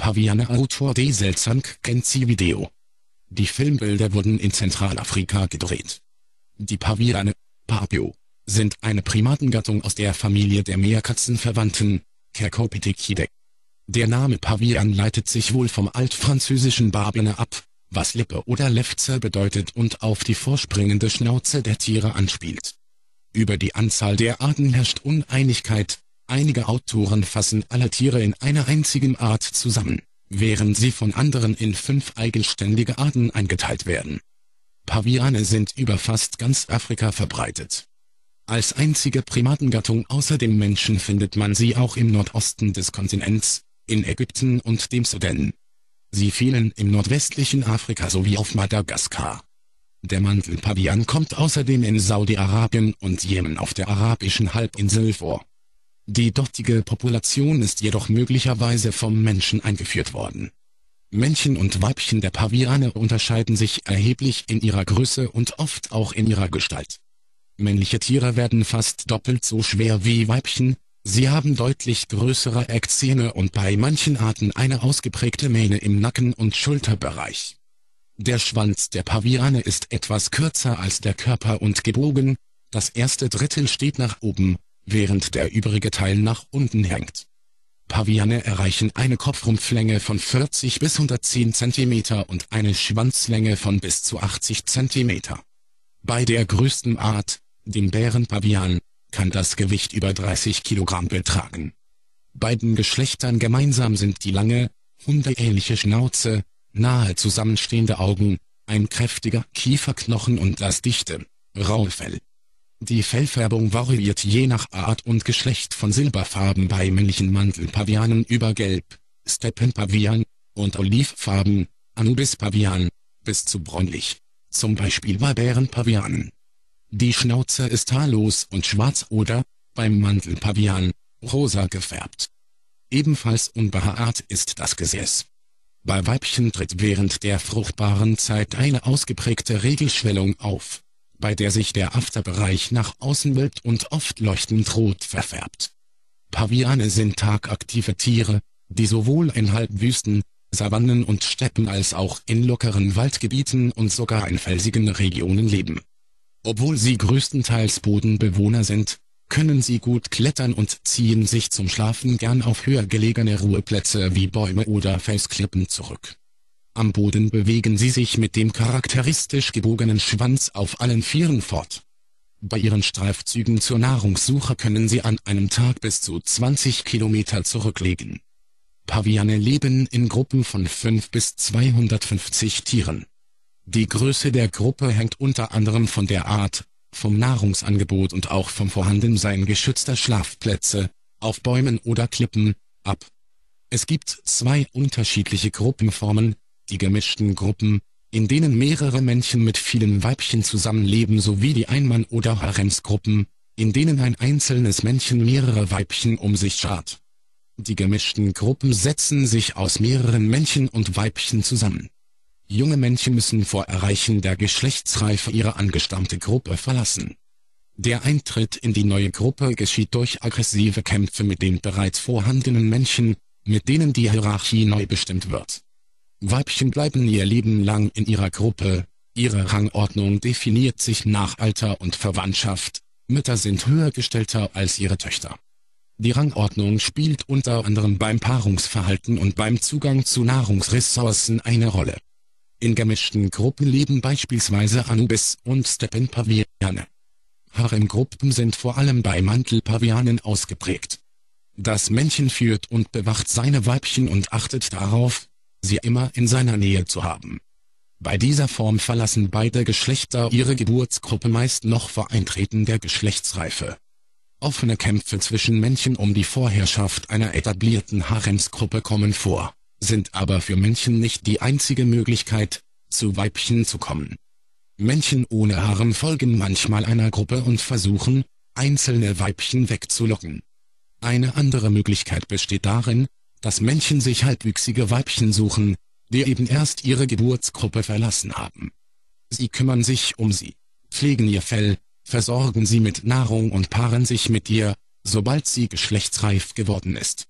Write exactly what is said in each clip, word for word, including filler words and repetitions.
Paviane Autor de Selzang Kenzi Video. Die Filmbilder wurden in Zentralafrika gedreht. Die Paviane, Papio, sind eine Primatengattung aus der Familie der Meerkatzenverwandten, Cercopithecidae. Der Name Pavian leitet sich wohl vom altfranzösischen Barbene ab, was Lippe oder Lefze bedeutet und auf die vorspringende Schnauze der Tiere anspielt. Über die Anzahl der Arten herrscht Uneinigkeit. Einige Autoren fassen alle Tiere in einer einzigen Art zusammen, während sie von anderen in fünf eigenständige Arten eingeteilt werden. Paviane sind über fast ganz Afrika verbreitet. Als einzige Primatengattung außer dem Menschen findet man sie auch im Nordosten des Kontinents, in Ägypten und dem Sudan. Sie fehlen im nordwestlichen Afrika sowie auf Madagaskar. Der Mantelpavian kommt außerdem in Saudi-Arabien und Jemen auf der arabischen Halbinsel vor. Die dortige Population ist jedoch möglicherweise vom Menschen eingeführt worden. Männchen und Weibchen der Paviane unterscheiden sich erheblich in ihrer Größe und oft auch in ihrer Gestalt. Männliche Tiere werden fast doppelt so schwer wie Weibchen, sie haben deutlich größere Eckzähne und bei manchen Arten eine ausgeprägte Mähne im Nacken- und Schulterbereich. Der Schwanz der Paviane ist etwas kürzer als der Körper und gebogen, das erste Drittel steht nach oben, während der übrige Teil nach unten hängt. Paviane erreichen eine Kopfrumpflänge von vierzig bis hundertzehn Zentimeter und eine Schwanzlänge von bis zu achtzig Zentimeter. Bei der größten Art, dem Bärenpavian, kann das Gewicht über dreißig Kilogramm betragen. Beiden Geschlechtern gemeinsam sind die lange, hundeähnliche Schnauze, nahe zusammenstehende Augen, ein kräftiger Kieferknochen und das dichte, raue Fell. Die Fellfärbung variiert je nach Art und Geschlecht von silberfarben bei männlichen Mantelpavianen über gelb, Steppenpavian, und olivfarben, Anubispavian, bis zu bräunlich, zum Beispiel bei Bärenpavianen. Die Schnauze ist haarlos und schwarz oder, beim Mantelpavian, rosa gefärbt. Ebenfalls unbehaart ist das Gesäß. Bei Weibchen tritt während der fruchtbaren Zeit eine ausgeprägte Regelschwellung auf, bei der sich der Afterbereich nach außen wölbt und oft leuchtend rot verfärbt. Paviane sind tagaktive Tiere, die sowohl in Halbwüsten, Savannen und Steppen als auch in lockeren Waldgebieten und sogar in felsigen Regionen leben. Obwohl sie größtenteils Bodenbewohner sind, können sie gut klettern und ziehen sich zum Schlafen gern auf höher gelegene Ruheplätze wie Bäume oder Felsklippen zurück. Am Boden bewegen sie sich mit dem charakteristisch gebogenen Schwanz auf allen Vieren fort. Bei ihren Streifzügen zur Nahrungssuche können sie an einem Tag bis zu zwanzig Kilometer zurücklegen. Paviane leben in Gruppen von fünf bis zweihundertfünfzig Tieren. Die Größe der Gruppe hängt unter anderem von der Art, vom Nahrungsangebot und auch vom Vorhandensein geschützter Schlafplätze, auf Bäumen oder Klippen, ab. Es gibt zwei unterschiedliche Gruppenformen, die gemischten Gruppen, in denen mehrere Männchen mit vielen Weibchen zusammenleben, sowie die Einmann- oder Haremsgruppen, in denen ein einzelnes Männchen mehrere Weibchen um sich schart. Die gemischten Gruppen setzen sich aus mehreren Männchen und Weibchen zusammen. Junge Männchen müssen vor Erreichen der Geschlechtsreife ihre angestammte Gruppe verlassen. Der Eintritt in die neue Gruppe geschieht durch aggressive Kämpfe mit den bereits vorhandenen Männchen, mit denen die Hierarchie neu bestimmt wird. Weibchen bleiben ihr Leben lang in ihrer Gruppe, ihre Rangordnung definiert sich nach Alter und Verwandtschaft, Mütter sind höher gestellter als ihre Töchter. Die Rangordnung spielt unter anderem beim Paarungsverhalten und beim Zugang zu Nahrungsressourcen eine Rolle. In gemischten Gruppen leben beispielsweise Anubis- und Steppenpaviane. Haremgruppen sind vor allem bei Mantelpavianen ausgeprägt. Das Männchen führt und bewacht seine Weibchen und achtet darauf, sie immer in seiner Nähe zu haben. Bei dieser Form verlassen beide Geschlechter ihre Geburtsgruppe meist noch vor Eintreten der Geschlechtsreife. Offene Kämpfe zwischen Männchen um die Vorherrschaft einer etablierten Haremsgruppe kommen vor, sind aber für Männchen nicht die einzige Möglichkeit, zu Weibchen zu kommen. Männchen ohne Harem folgen manchmal einer Gruppe und versuchen, einzelne Weibchen wegzulocken. Eine andere Möglichkeit besteht darin, dass Männchen sich halbwüchsige Weibchen suchen, die eben erst ihre Geburtsgruppe verlassen haben. Sie kümmern sich um sie, pflegen ihr Fell, versorgen sie mit Nahrung und paaren sich mit ihr, sobald sie geschlechtsreif geworden ist.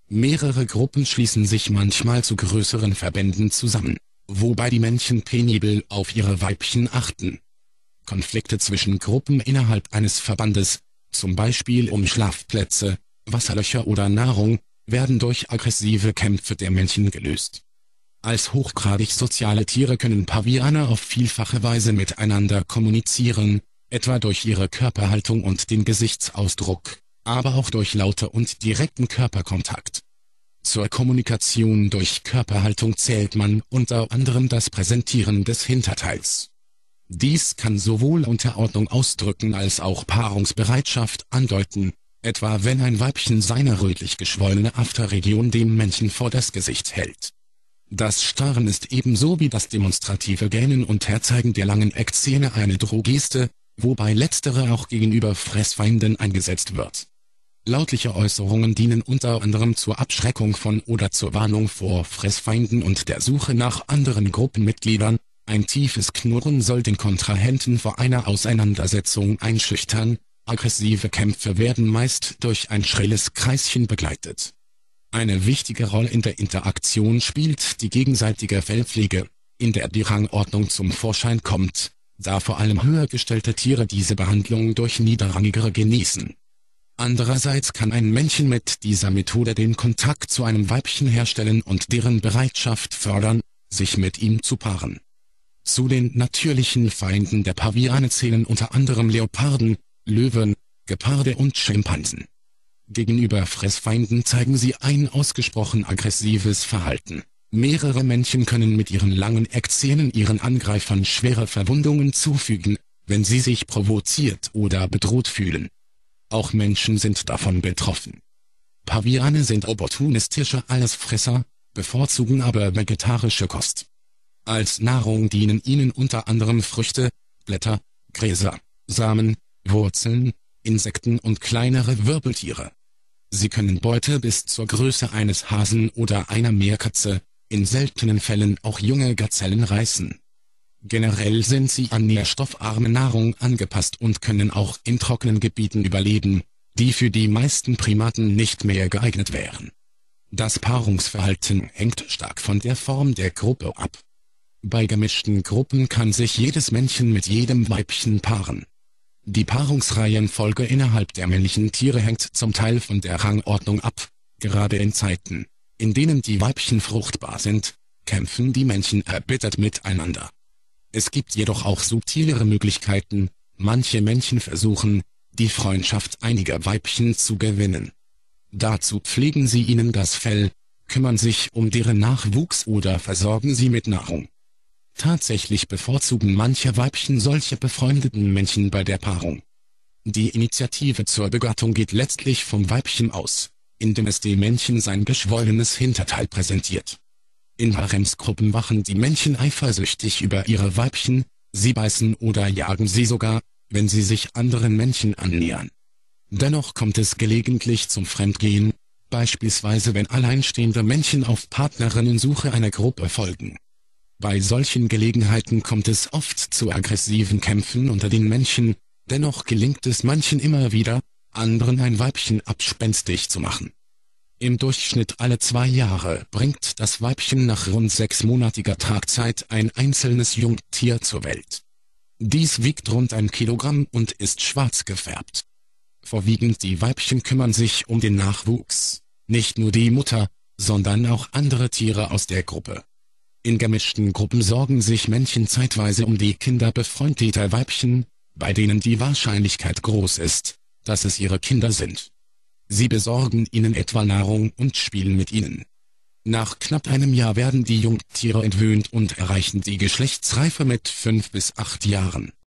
Mehrere Gruppen schließen sich manchmal zu größeren Verbänden zusammen, wobei die Männchen penibel auf ihre Weibchen achten. Konflikte zwischen Gruppen innerhalb eines Verbandes, zum Beispiel um Schlafplätze, Wasserlöcher oder Nahrung, werden durch aggressive Kämpfe der Männchen gelöst. Als hochgradig soziale Tiere können Paviane auf vielfache Weise miteinander kommunizieren, etwa durch ihre Körperhaltung und den Gesichtsausdruck, aber auch durch Laute und direkten Körperkontakt. Zur Kommunikation durch Körperhaltung zählt man unter anderem das Präsentieren des Hinterteils. Dies kann sowohl Unterordnung ausdrücken als auch Paarungsbereitschaft andeuten, etwa wenn ein Weibchen seine rötlich geschwollene Afterregion dem Männchen vor das Gesicht hält. Das Starren ist ebenso wie das demonstrative Gähnen und Herzeigen der langen Eckzähne eine Drohgeste, wobei letztere auch gegenüber Fressfeinden eingesetzt wird. Lautliche Äußerungen dienen unter anderem zur Abschreckung von oder zur Warnung vor Fressfeinden und der Suche nach anderen Gruppenmitgliedern. Ein tiefes Knurren soll den Kontrahenten vor einer Auseinandersetzung einschüchtern. Aggressive Kämpfe werden meist durch ein schrilles Kreischen begleitet. Eine wichtige Rolle in der Interaktion spielt die gegenseitige Fellpflege, in der die Rangordnung zum Vorschein kommt, da vor allem höher gestellte Tiere diese Behandlung durch niederrangigere genießen. Andererseits kann ein Männchen mit dieser Methode den Kontakt zu einem Weibchen herstellen und deren Bereitschaft fördern, sich mit ihm zu paaren. Zu den natürlichen Feinden der Paviane zählen unter anderem Leoparden, Löwen, Geparde und Schimpansen. Gegenüber Fressfeinden zeigen sie ein ausgesprochen aggressives Verhalten. Mehrere Männchen können mit ihren langen Eckzähnen ihren Angreifern schwere Verwundungen zufügen, wenn sie sich provoziert oder bedroht fühlen. Auch Menschen sind davon betroffen. Paviane sind opportunistische Allesfresser, bevorzugen aber vegetarische Kost. Als Nahrung dienen ihnen unter anderem Früchte, Blätter, Gräser, Samen, Wurzeln, Insekten und kleinere Wirbeltiere. Sie können Beute bis zur Größe eines Hasen oder einer Meerkatze, in seltenen Fällen auch junge Gazellen reißen. Generell sind sie an nährstoffarme Nahrung angepasst und können auch in trockenen Gebieten überleben, die für die meisten Primaten nicht mehr geeignet wären. Das Paarungsverhalten hängt stark von der Form der Gruppe ab. Bei gemischten Gruppen kann sich jedes Männchen mit jedem Weibchen paaren. Die Paarungsreihenfolge innerhalb der männlichen Tiere hängt zum Teil von der Rangordnung ab. Gerade in Zeiten, in denen die Weibchen fruchtbar sind, kämpfen die Männchen erbittert miteinander. Es gibt jedoch auch subtilere Möglichkeiten. Manche Männchen versuchen, die Freundschaft einiger Weibchen zu gewinnen. Dazu pflegen sie ihnen das Fell, kümmern sich um deren Nachwuchs oder versorgen sie mit Nahrung. Tatsächlich bevorzugen manche Weibchen solche befreundeten Männchen bei der Paarung. Die Initiative zur Begattung geht letztlich vom Weibchen aus, indem es dem Männchen sein geschwollenes Hinterteil präsentiert. In Haremsgruppen wachen die Männchen eifersüchtig über ihre Weibchen, sie beißen oder jagen sie sogar, wenn sie sich anderen Männchen annähern. Dennoch kommt es gelegentlich zum Fremdgehen, beispielsweise wenn alleinstehende Männchen auf Partnerinnensuche einer Gruppe folgen. Bei solchen Gelegenheiten kommt es oft zu aggressiven Kämpfen unter den Männchen, dennoch gelingt es manchen immer wieder, anderen ein Weibchen abspenstig zu machen. Im Durchschnitt alle zwei Jahre bringt das Weibchen nach rund sechsmonatiger Tragzeit ein einzelnes Jungtier zur Welt. Dies wiegt rund ein Kilogramm und ist schwarz gefärbt. Vorwiegend die Weibchen kümmern sich um den Nachwuchs, nicht nur die Mutter, sondern auch andere Tiere aus der Gruppe. In gemischten Gruppen sorgen sich Männchen zeitweise um die Kinder befreundeter Weibchen, bei denen die Wahrscheinlichkeit groß ist, dass es ihre Kinder sind. Sie besorgen ihnen etwa Nahrung und spielen mit ihnen. Nach knapp einem Jahr werden die Jungtiere entwöhnt und erreichen die Geschlechtsreife mit fünf bis acht Jahren.